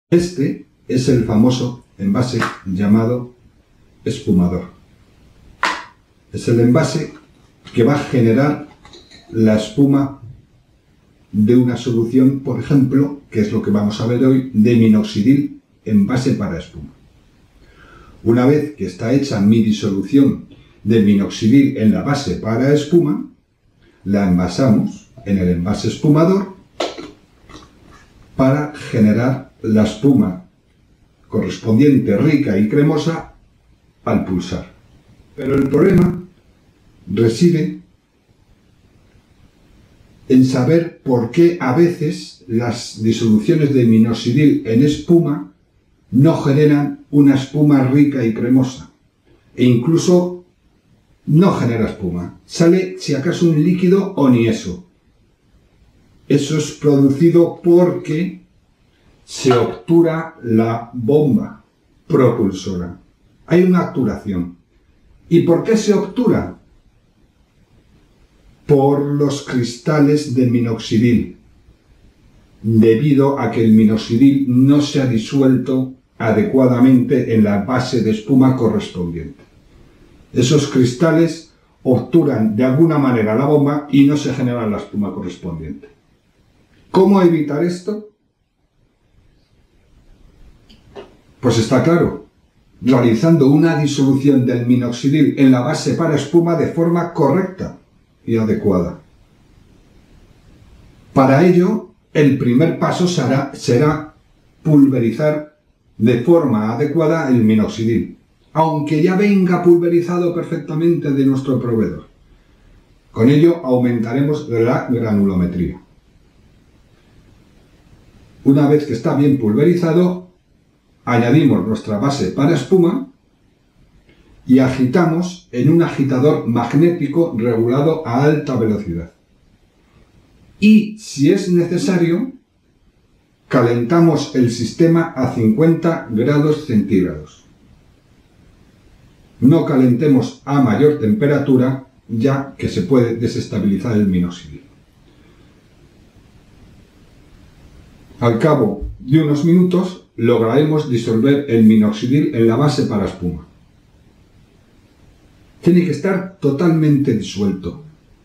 Este es el famoso envase llamado espumador. Es el envase que va a generar la espuma de una solución, por ejemplo, que es lo que vamos a ver hoy, de minoxidil envase para espuma. Una vez que está hecha mi disolución de minoxidil en la base para espuma, la envasamos en el envase espumador para generar la espuma correspondiente, rica y cremosa, al pulsar. Pero el problema reside en saber por qué a veces las disoluciones de minoxidil en espuma no generan una espuma rica y cremosa, e incluso no genera espuma. Sale, si acaso, un líquido o ni eso. Eso es producido porque se obtura la bomba propulsora. Hay una obturación. ¿Y por qué se obtura? Por los cristales de minoxidil, debido a que el minoxidil no se ha disuelto adecuadamente en la base de espuma correspondiente. Esos cristales obturan de alguna manera la bomba y no se genera la espuma correspondiente. ¿Cómo evitar esto? Pues está claro, realizando una disolución del minoxidil en la base para espuma de forma correcta y adecuada. Para ello, el primer paso será pulverizar de forma adecuada el minoxidil, aunque ya venga pulverizado perfectamente de nuestro proveedor. Con ello aumentaremos la granulometría. Una vez que está bien pulverizado, añadimos nuestra base para espuma y agitamos en un agitador magnético regulado a alta velocidad. Y, si es necesario, calentamos el sistema a 50 grados centígrados. No calentemos a mayor temperatura, ya que se puede desestabilizar el minoxidil. Al cabo de unos minutos lograremos disolver el minoxidil en la base para espuma. Tiene que estar totalmente disuelto,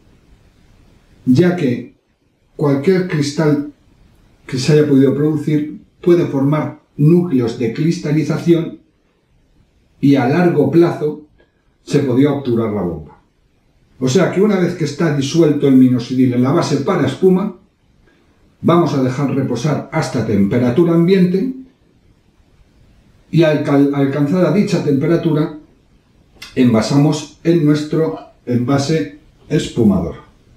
ya que cualquier cristal que se haya podido producir puede formar núcleos de cristalización y a largo plazo se podría obturar la bomba. O sea que una vez que está disuelto el minoxidil en la base para espuma, vamos a dejar reposar hasta temperatura ambiente y al alcanzar dicha temperatura envasamos en nuestro envase espumador.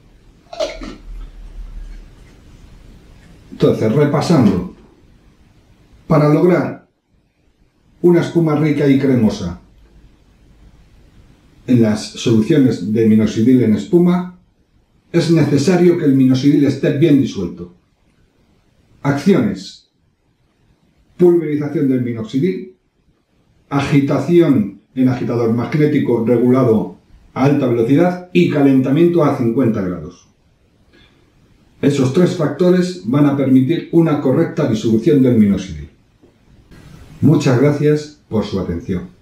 Entonces, repasando, para lograr una espuma rica y cremosa en las soluciones de minoxidil en espuma, es necesario que el minoxidil esté bien disuelto. Acciones: pulverización del minoxidil, agitación en agitador magnético regulado a alta velocidad y calentamiento a 50 grados. Esos tres factores van a permitir una correcta disolución del minoxidil. Muchas gracias por su atención.